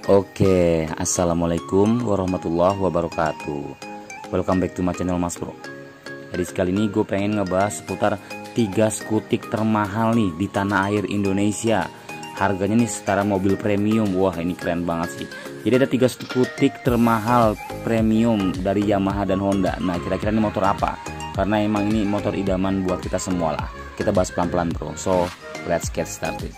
Oke, assalamualaikum warahmatullahi wabarakatuh. Welcome back to my channel Mas Bro. Jadi sekali ini gue pengen ngebahas seputar 3 skutik termahal nih di tanah air Indonesia. Harganya nih setara mobil premium. Wah, ini keren banget sih. Jadi ada 3 skutik termahal premium dari Yamaha dan Honda. Nah, kira-kira ini motor apa? Karena emang ini motor idaman buat kita semua lah. Kita bahas pelan-pelan bro. So, let's get started.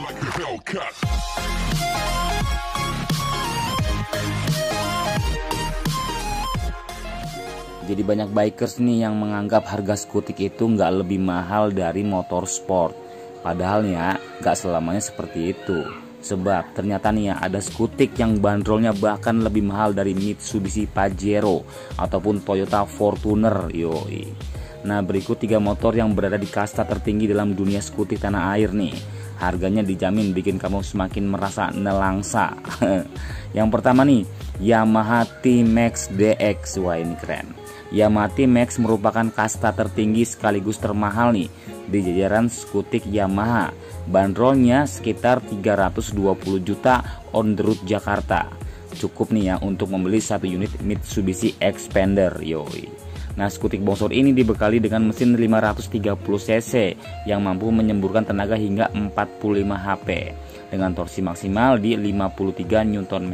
Jadi banyak bikers nih yang menganggap harga skutik itu nggak lebih mahal dari motor sport. Padahal ya nggak selamanya seperti itu. Sebab ternyata nih ya ada skutik yang bandrolnya bahkan lebih mahal dari Mitsubishi Pajero ataupun Toyota Fortuner. Yoi. Nah, berikut 3 motor yang berada di kasta tertinggi dalam dunia skutik tanah air nih. Harganya dijamin bikin kamu semakin merasa nelangsa. Yang pertama nih, Yamaha T-Max DX. Wah, ini keren. Yamaha T-Max merupakan kasta tertinggi sekaligus termahal nih di jajaran skutik Yamaha. Bandrolnya sekitar 320 juta on the road Jakarta. Cukup nih ya untuk membeli 1 unit Mitsubishi Xpander. Yoi. Nah, skutik bongsor ini dibekali dengan mesin 530 cc yang mampu menyemburkan tenaga hingga 45 HP dengan torsi maksimal di 53 Nm.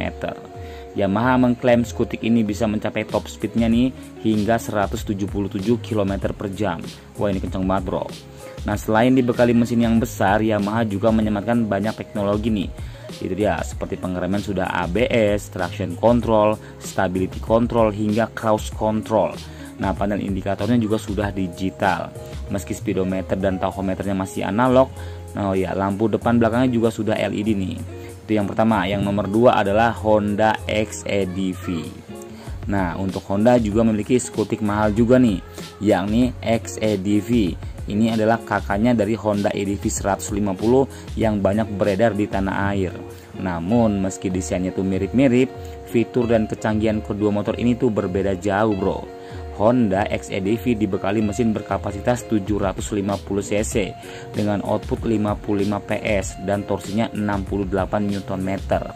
Yamaha mengklaim skutik ini bisa mencapai top speednya nih hingga 177 km per jam. Wah, ini kenceng banget bro. Nah, selain dibekali mesin yang besar, Yamaha juga menyematkan banyak teknologi nih. Itu dia, seperti pengereman sudah ABS, traction control, stability control hingga cruise control. Nah, panel indikatornya juga sudah digital. Meski speedometer dan tachometernya masih analog, nah ya lampu depan belakangnya juga sudah LED nih. Itu yang pertama. Yang nomor 2 adalah Honda XEDV. Nah, untuk Honda juga memiliki skutik mahal juga nih, yakni XEDV. Ini adalah kakaknya dari Honda EDV 150 yang banyak beredar di tanah air. Namun meski desainnya tuh mirip-mirip, fitur dan kecanggihan kedua motor ini tuh berbeda jauh bro. Honda XEDV dibekali mesin berkapasitas 750 cc dengan output 55 PS dan torsinya 68 Nm.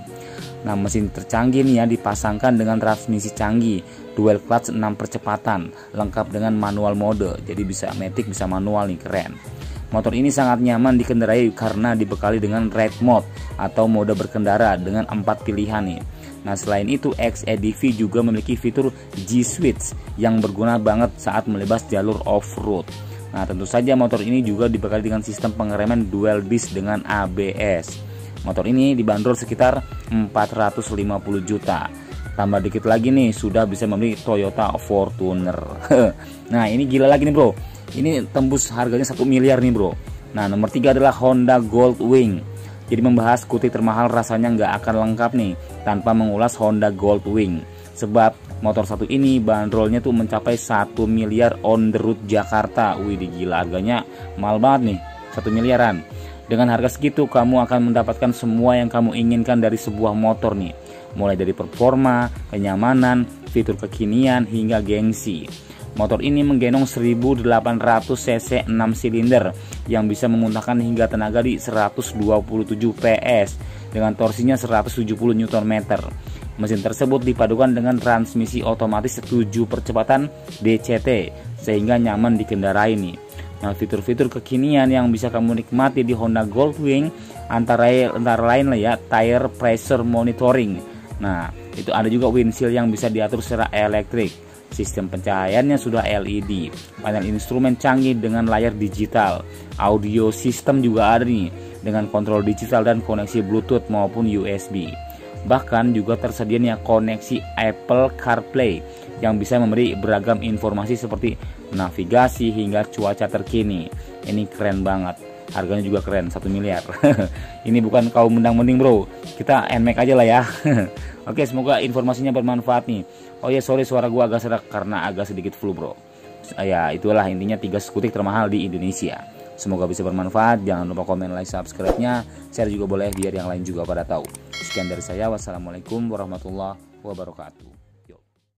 Nah, mesin tercanggih nih ya dipasangkan dengan transmisi canggih, dual clutch 6 percepatan, lengkap dengan manual mode. Jadi bisa matic, bisa manual nih, keren. Motor ini sangat nyaman dikendarai karena dibekali dengan ride mode atau mode berkendara dengan 4 pilihan nih. Nah, selain itu XEDV juga memiliki fitur G-Switch yang berguna banget saat melebas jalur off-road. Nah, tentu saja motor ini juga dibekali dengan sistem pengereman dual disc dengan ABS. Motor ini dibanderol sekitar 450 juta. Tambah dikit lagi nih sudah bisa membeli Toyota Fortuner. Nah, ini gila lagi nih bro. Ini tembus harganya 1 miliar nih bro. Nah, nomor 3 adalah Honda Goldwing. Jadi membahas skutik termahal rasanya nggak akan lengkap nih tanpa mengulas Honda Goldwing. Sebab motor satu ini bandrolnya tuh mencapai 1 miliar on the road Jakarta. Wih, gila, harganya mahal banget nih, 1 miliaran. Dengan harga segitu kamu akan mendapatkan semua yang kamu inginkan dari sebuah motor nih. Mulai dari performa, kenyamanan, fitur kekinian hingga gengsi. Motor ini menggendong 1800 cc 6 silinder yang bisa memuntahkan hingga tenaga di 127 PS dengan torsinya 170 Nm. Mesin tersebut dipadukan dengan transmisi otomatis 7 percepatan DCT sehingga nyaman dikendarai nih. Nah, fitur-fitur kekinian yang bisa kamu nikmati di Honda Goldwing antara lain lah ya, tire pressure monitoring. Nah, itu ada juga windshield yang bisa diatur secara elektrik. Sistem pencahayaannya sudah LED, panel instrumen canggih dengan layar digital, audio sistem juga ada nih dengan kontrol digital dan koneksi Bluetooth maupun USB. Bahkan juga tersedia nih koneksi Apple CarPlay yang bisa memberi beragam informasi seperti navigasi hingga cuaca terkini. Ini keren banget. Harganya juga keren, 1 miliar. Ini bukan kaum mendang-mending bro, kita NMAX aja lah ya. Oke, semoga informasinya bermanfaat nih. Oh ya, sorry suara gua agak serak karena agak sedikit flu bro. Ya, itulah intinya 3 skutik termahal di Indonesia. Semoga bisa bermanfaat. Jangan lupa komen, like, subscribe-nya. Share juga boleh biar yang lain juga pada tahu. Sekian dari saya. Wassalamualaikum warahmatullahi wabarakatuh.